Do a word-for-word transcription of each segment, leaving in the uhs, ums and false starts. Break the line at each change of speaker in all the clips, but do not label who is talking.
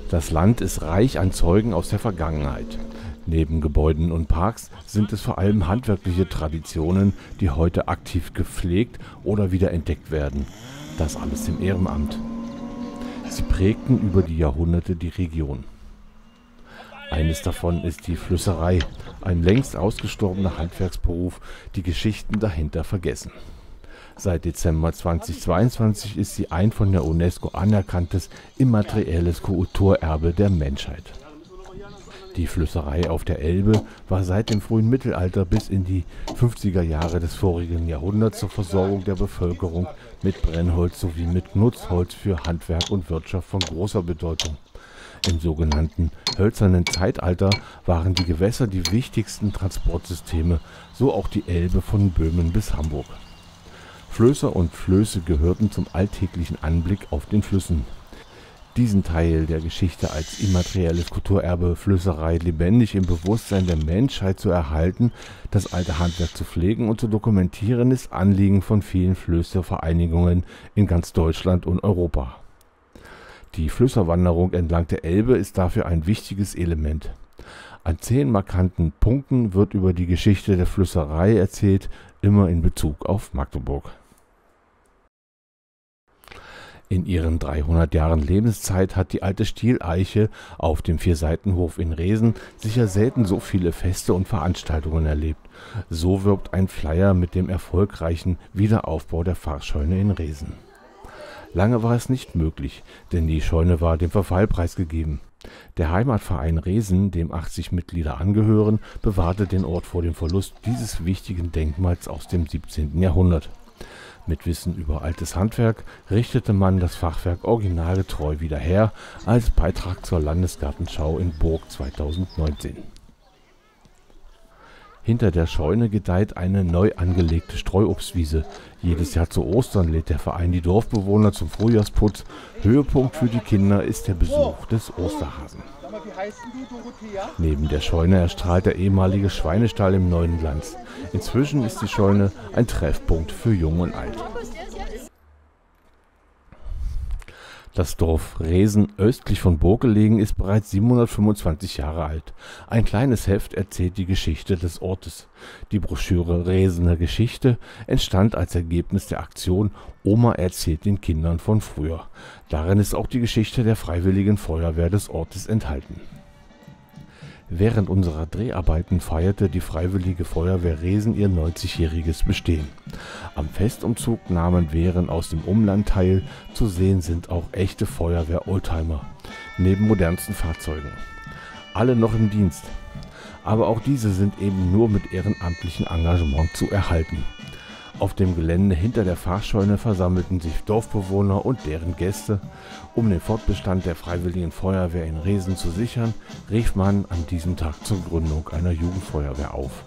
Das Land ist reich an Zeugen aus der Vergangenheit. Neben Gebäuden und Parks sind es vor allem handwerkliche Traditionen, die heute aktiv gepflegt oder wiederentdeckt werden. Das alles im Ehrenamt. Sie prägten über die Jahrhunderte die Region. Eines davon ist die Flößerei, ein längst ausgestorbener Handwerksberuf, die Geschichten dahinter vergessen. Seit Dezember zweitausendzweiundzwanzig ist sie ein von der UNESCO anerkanntes immaterielles Kulturerbe der Menschheit. Die Flößerei auf der Elbe war seit dem frühen Mittelalter bis in die fünfziger Jahre des vorigen Jahrhunderts zur Versorgung der Bevölkerung mit Brennholz sowie mit Nutzholz für Handwerk und Wirtschaft von großer Bedeutung. Im sogenannten hölzernen Zeitalter waren die Gewässer die wichtigsten Transportsysteme, so auch die Elbe von Böhmen bis Hamburg. Flößer und Flöße gehörten zum alltäglichen Anblick auf den Flüssen. Diesen Teil der Geschichte als immaterielles Kulturerbe Flößerei lebendig im Bewusstsein der Menschheit zu erhalten, das alte Handwerk zu pflegen und zu dokumentieren, ist Anliegen von vielen Flößervereinigungen in ganz Deutschland und Europa. Die Flößerwanderung entlang der Elbe ist dafür ein wichtiges Element. An zehn markanten Punkten wird über die Geschichte der Flößerei erzählt, immer in Bezug auf Magdeburg. In ihren dreihundert Jahren Lebenszeit hat die alte Stieleiche auf dem Vierseitenhof in Resen sicher selten so viele Feste und Veranstaltungen erlebt. So wirbt ein Flyer mit dem erfolgreichen Wiederaufbau der Pfarrscheune in Resen. Lange war es nicht möglich, denn die Scheune war dem Verfall preisgegeben. Der Heimatverein Resen, dem achtzig Mitglieder angehören, bewahrte den Ort vor dem Verlust dieses wichtigen Denkmals aus dem siebzehnten Jahrhundert. Mit Wissen über altes Handwerk richtete man das Fachwerk originalgetreu wieder her als Beitrag zur Landesgartenschau in Burg zweitausendneunzehn. Hinter der Scheune gedeiht eine neu angelegte Streuobstwiese. Jedes Jahr zu Ostern lädt der Verein die Dorfbewohner zum Frühjahrsputz. Höhepunkt für die Kinder ist der Besuch des Osterhasen. Neben der Scheune erstrahlt der ehemalige Schweinestall im neuen Glanz. Inzwischen ist die Scheune ein Treffpunkt für Jung und Alt. Das Dorf Resen, östlich von Burg gelegen, ist bereits siebenhundertfünfundzwanzig Jahre alt. Ein kleines Heft erzählt die Geschichte des Ortes. Die Broschüre Resener Geschichte entstand als Ergebnis der Aktion Oma erzählt den Kindern von früher. Darin ist auch die Geschichte der Freiwilligen Feuerwehr des Ortes enthalten. Während unserer Dreharbeiten feierte die Freiwillige Feuerwehr Resen ihr neunzigjähriges Bestehen. Am Festumzug nahmen Wehren aus dem Umland teil, zu sehen sind auch echte Feuerwehr-Oldtimer, neben modernsten Fahrzeugen. Alle noch im Dienst, aber auch diese sind eben nur mit ehrenamtlichem Engagement zu erhalten. Auf dem Gelände hinter der Pfarrscheune versammelten sich Dorfbewohner und deren Gäste. Um den Fortbestand der Freiwilligen Feuerwehr in Resen zu sichern, rief man an diesem Tag zur Gründung einer Jugendfeuerwehr auf.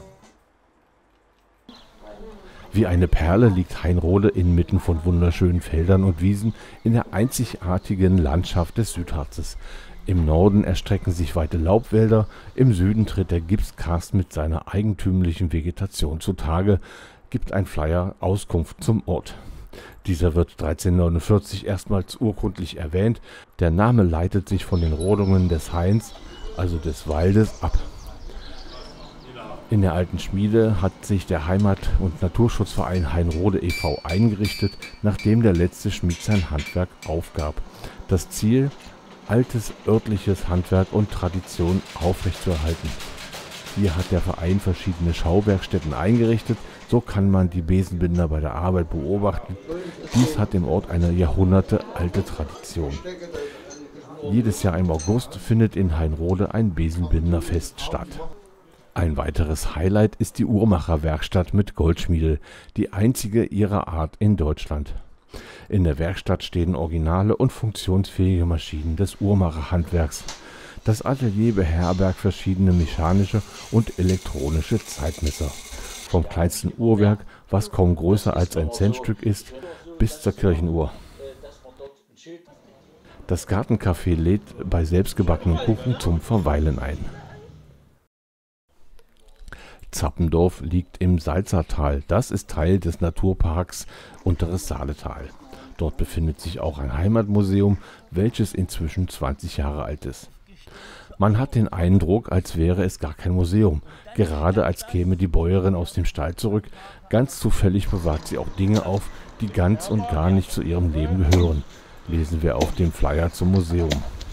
Wie eine Perle liegt Hainrode inmitten von wunderschönen Feldern und Wiesen in der einzigartigen Landschaft des Südharzes. Im Norden erstrecken sich weite Laubwälder, im Süden tritt der Gipskarst mit seiner eigentümlichen Vegetation zutage, gibt ein Flyer Auskunft zum Ort. Dieser wird dreizehnhundertneunundvierzig erstmals urkundlich erwähnt. Der Name leitet sich von den Rodungen des Hains, also des Waldes, ab. In der alten Schmiede hat sich der Heimat- und Naturschutzverein Hainrode e V eingerichtet, nachdem der letzte Schmied sein Handwerk aufgab. Das Ziel: altes örtliches Handwerk und Tradition aufrechtzuerhalten. Hier hat der Verein verschiedene Schauwerkstätten eingerichtet, so kann man die Besenbinder bei der Arbeit beobachten. Dies hat im Ort eine jahrhundertealte Tradition. Jedes Jahr im August findet in Hainrode ein Besenbinderfest statt. Ein weiteres Highlight ist die Uhrmacherwerkstatt mit Goldschmiede, die einzige ihrer Art in Deutschland. In der Werkstatt stehen originale und funktionsfähige Maschinen des Uhrmacherhandwerks. Das Atelier beherbergt verschiedene mechanische und elektronische Zeitmesser. Vom kleinsten Uhrwerk, was kaum größer als ein Centstück ist, bis zur Kirchenuhr. Das Gartencafé lädt bei selbstgebackenen Kuchen zum Verweilen ein. Zappendorf liegt im Salzertal. Das ist Teil des Naturparks Unteres Saaletal. Dort befindet sich auch ein Heimatmuseum, welches inzwischen zwanzig Jahre alt ist. Man hat den Eindruck, als wäre es gar kein Museum, gerade als käme die Bäuerin aus dem Stall zurück. Ganz zufällig bewahrt sie auch Dinge auf, die ganz und gar nicht zu ihrem Leben gehören, lesen wir auf dem Flyer zum Museum.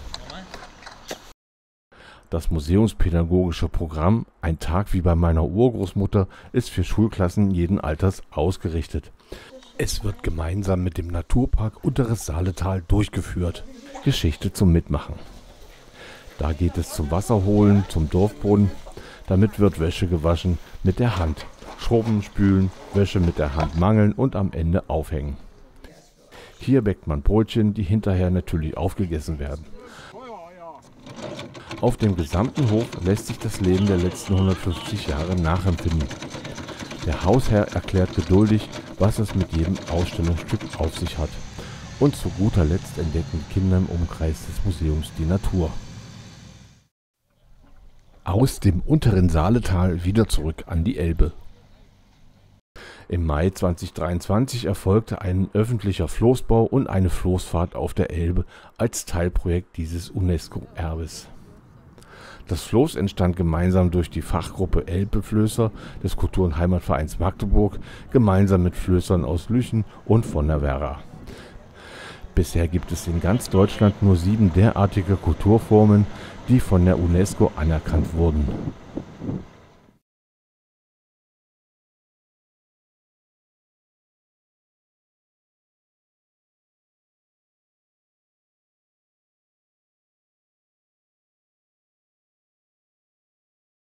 Das museumspädagogische Programm Ein Tag wie bei meiner Urgroßmutter ist für Schulklassen jeden Alters ausgerichtet. Es wird gemeinsam mit dem Naturpark Unteres Saaletal durchgeführt. Geschichte zum Mitmachen. Da geht es zum Wasserholen, zum Dorfbrunnen. Damit wird Wäsche gewaschen mit der Hand. Schrubben, spülen, Wäsche mit der Hand mangeln und am Ende aufhängen. Hier bäckt man Brötchen, die hinterher natürlich aufgegessen werden. Auf dem gesamten Hof lässt sich das Leben der letzten hundertfünfzig Jahre nachempfinden. Der Hausherr erklärt geduldig, was es mit jedem Ausstellungsstück auf sich hat. Und zu guter Letzt entdecken Kinder im Umkreis des Museums die Natur. Aus dem unteren Saaletal wieder zurück an die Elbe. Im Mai zweitausenddreiundzwanzig erfolgte ein öffentlicher Floßbau und eine Floßfahrt auf der Elbe als Teilprojekt dieses UNESCO-Erbes. Das Floß entstand gemeinsam durch die Fachgruppe Elbeflößer des Kultur- und Heimatvereins Magdeburg, gemeinsam mit Flößern aus Lüchen und von der Werra. Bisher gibt es in ganz Deutschland nur sieben derartige Kulturformen, die von der UNESCO anerkannt wurden.